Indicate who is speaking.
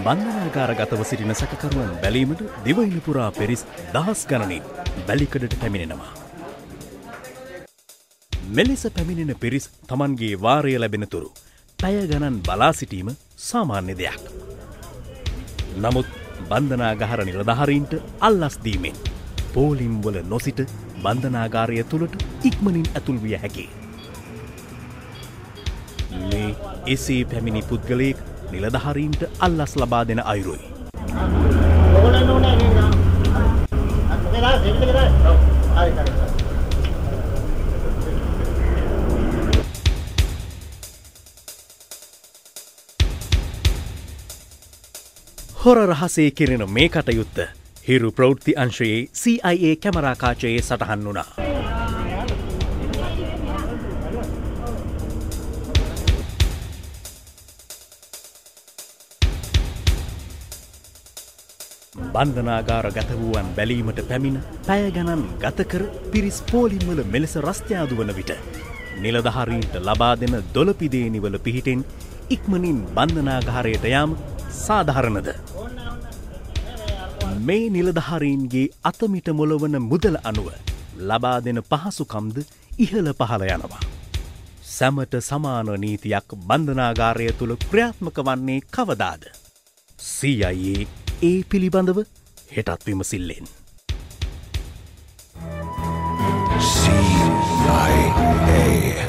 Speaker 1: බන්ධනාගාරගතව සිටින සැකකරුවන් බැලීමට දිවයින පුරා පෙරිස් දහස් ගණනින් වැලිකඩට පැමිණෙනවා. මෙලෙස පැමිණෙන පිරිස් තමන්ගේ වාරය ලැබෙන තුරු පැය ගණන් බලා සිටීම සාමාන්‍ය දෙයක්. නමුත් බන්ධනාගාර නිලධාරීන්ට අල්ලස් දීමෙන් පෝලිම් වල නොසිට බන්ධනාගාරය තුළට ඉක්මනින් ඇතුල් විය හැකියි. මේ එසේ පැමිණි පුද්ගලයෙක් නිලධාරීන්ට අල්ලස් ලබා දෙන අයුරුයි. හොර රහසේ කෙරෙන මේ කටයුත්ත හිරු ප්‍රවෘත්ති අංශයේ CIA කැමරා කාචයේ සටහන් වුණා. බන්ධනාගාරගත වූවන් බැලීමට පැමිණ පැය ගණන් ගත කර පිරිස් පෝලිම්වල මෙලෙස රස්ත්‍යාදු වන විට නිලධාරීන්ට ලබා දෙන දොළපිදේනිවල පිහිටෙන් ඉක්මනින් බන්ධනාගාරයට යාම සාධාරණද? මේ නිලධාරීන්ගේ අතමිට මොළවන මුදල අනුව ලබා දෙන පහසුකම්ද ඉහළ පහළ යනවා. සැමට සමාන නීතියක් බන්ධනාගාරය තුළ ක්‍රියාත්මක වන්නේ කවදාද? CIA ඒ පිළිබඳව හෙටත් විමසිල්ලෙන්.
Speaker 2: CIA